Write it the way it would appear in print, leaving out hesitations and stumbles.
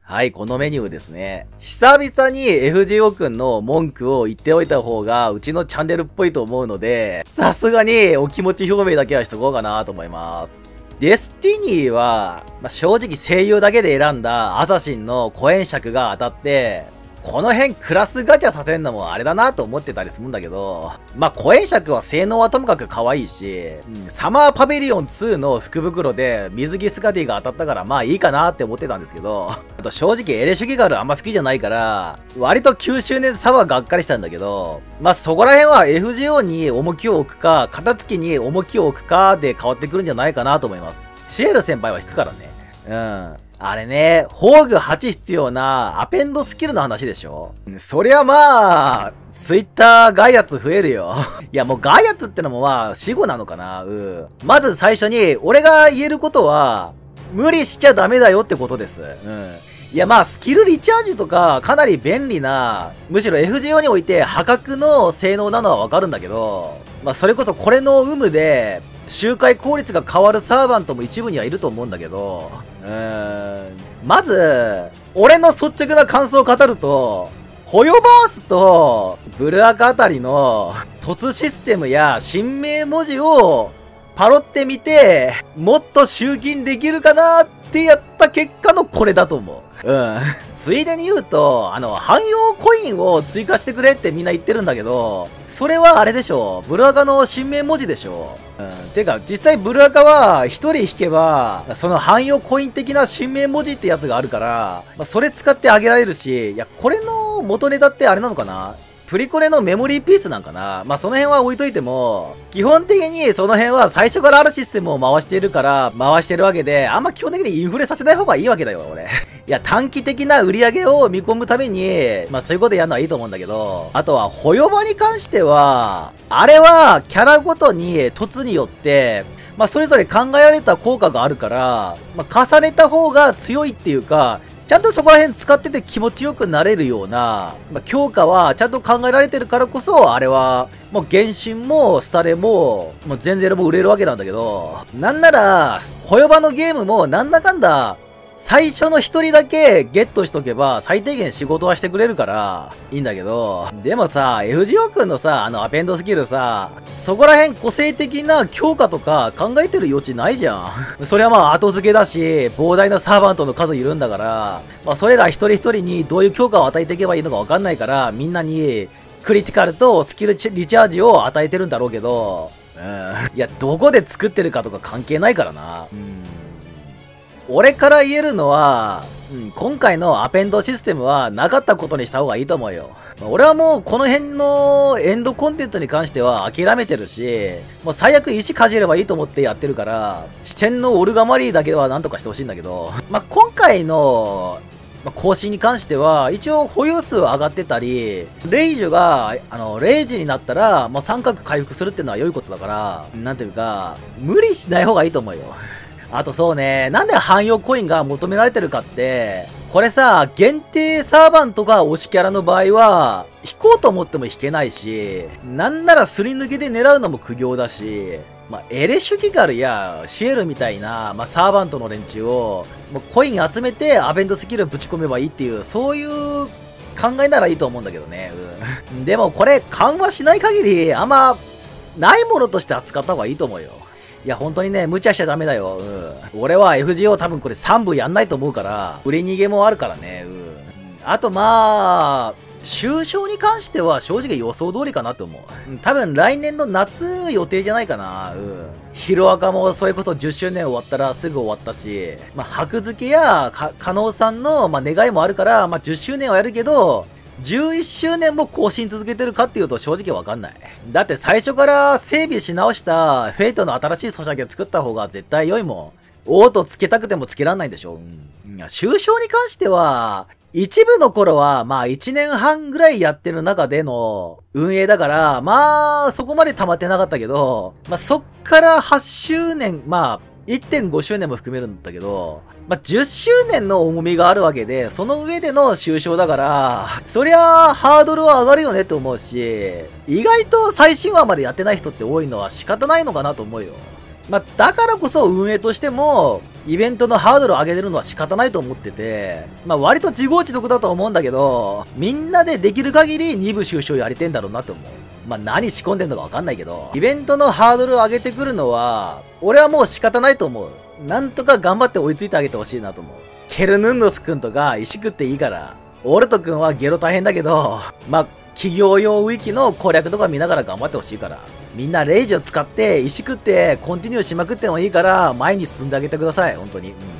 はい、このメニューですね。久々に FGO くんの文句を言っておいた方が、うちのチャンネルっぽいと思うので、さすがにお気持ち表明だけはしとこうかなと思います。デスティニーは、正直声優だけで選んだアサシンのコエン尺が当たって、この辺クラスガチャさせんのもあれだなと思ってたりするんだけど、コエン尺は性能はともかく可愛いし、サマーパビリオン2の福袋で水着スカティが当たったからいいかなって思ってたんですけど、あと正直エレシュギガルあんま好きじゃないから、割と9周年差はがっかりしたんだけど、そこら辺は FGO に重きを置くか、片付きに重きを置くかで変わってくるんじゃないかなと思います。シエル先輩は引くからね。あれね、宝具8必要なアペンドスキルの話でしょ？そりゃツイッターガイアツ増えるよ。いやもうガイアツってのも死語なのかな？まず最初に、俺が言えることは、無理しちゃダメだよってことです。いやスキルリチャージとかかなり便利な、むしろ FGO において破格の性能なのはわかるんだけど、それこそこれの有無で、周回効率が変わるサーバントも一部にはいると思うんだけど、まず、俺の率直な感想を語ると、ホヨバースとブルアカあたりの突システムや新名文字をパロってみて、もっと集金できるかなってやった結果のこれだと思う。ついでに言うと、汎用コインを追加してくれってみんな言ってるんだけど、それはあれでしょ。ブルアカの新名文字でしょ。てか、実際ブルアカは一人引けば、その汎用コイン的な新名文字ってやつがあるから、それ使ってあげられるし、いや、これの元ネタってあれなのかな？プリコレのメモリーピースなんかな？その辺は置いといても、基本的にその辺は最初からあるシステムを回しているから、回してるわけで、あんま基本的にインフレさせない方がいいわけだよ、俺。いや、短期的な売り上げを見込むために、そういうことやるのはいいと思うんだけど、あとは、ホヨバに関しては、あれは、キャラごとに、凸によって、それぞれ考えられた効果があるから、重ねた方が強いっていうか、ちゃんとそこら辺使ってて気持ちよくなれるような、強化はちゃんと考えられてるからこそ、あれは、もう原神もスタレも、もう全ゼロも売れるわけなんだけど、なんなら、ホヨバのゲームもなんだかんだ、最初の一人だけゲットしとけば最低限仕事はしてくれるからいいんだけど、でもFGO くんのアペンドスキルそこら辺個性的な強化とか考えてる余地ないじゃん。それは後付けだし、膨大なサーバントの数いるんだから、それら一人一人にどういう強化を与えていけばいいのかわかんないから、みんなにクリティカルとスキルリチャージを与えてるんだろうけど、いや、どこで作ってるかとか関係ないからな。俺から言えるのは、今回のアペンドシステムはなかったことにした方がいいと思うよ。俺はもうこの辺のエンドコンテンツに関しては諦めてるし、もう最悪石かじればいいと思ってやってるから、視点のオルガマリーだけはなんとかしてほしいんだけど、今回の更新に関しては、一応保有数上がってたり、レイジュが、0時になったら、三角回復するっていうのは良いことだから、なんていうか、無理しない方がいいと思うよ。あとそうね、なんで汎用コインが求められてるかって、これ限定サーバントが推しキャラの場合は、引こうと思っても引けないし、なんならすり抜けで狙うのも苦行だし、エレシュギガルやシエルみたいな、サーバントの連中を、コイン集めてアベントスキルぶち込めばいいっていう、そういう考えならいいと思うんだけどね。でもこれ緩和しない限り、あんま、ないものとして扱った方がいいと思うよ。いや、本当にね、無茶しちゃダメだよ。俺は FGO 多分これ3部やんないと思うから、売り逃げもあるからね。あと終章に関しては正直予想通りかなと思う。多分来年の夏予定じゃないかな。ヒロアカもそれこそ10周年終わったらすぐ終わったし、箔付けや加納さんの願いもあるから、10周年はやるけど、11周年も更新続けてるかっていうと正直わかんない。だって最初から整備し直したフェイトの新しいソシャゲ作った方が絶対良いもん。オートつけたくてもつけらんないんでしょ。終章に関しては、一部の頃は1年半ぐらいやってる中での運営だから、そこまで溜まってなかったけど、そっから8周年、1.5 周年も含めるんだけど、10周年の重みがあるわけで、その上での終章だから、そりゃハードルは上がるよねって思うし、意外と最新話までやってない人って多いのは仕方ないのかなと思うよ。 まあ、だからこそ運営としても、イベントのハードルを上げてるのは仕方ないと思ってて、まあ割と自業自得だと思うんだけど、みんなでできる限り二部収集やりてんだろうなって思う。まあ何仕込んでんのかわかんないけど、イベントのハードルを上げてくるのは、俺はもう仕方ないと思う。なんとか頑張って追いついてあげてほしいなと思う。ケルヌンノスくんとか石食っていいから、オルトくんはゲロ大変だけど、まあ企業用ウィキの攻略とか見ながら頑張ってほしいから。みんなレイジを使って石食ってコンティニューしまくってもいいから前に進んであげてください。本当に。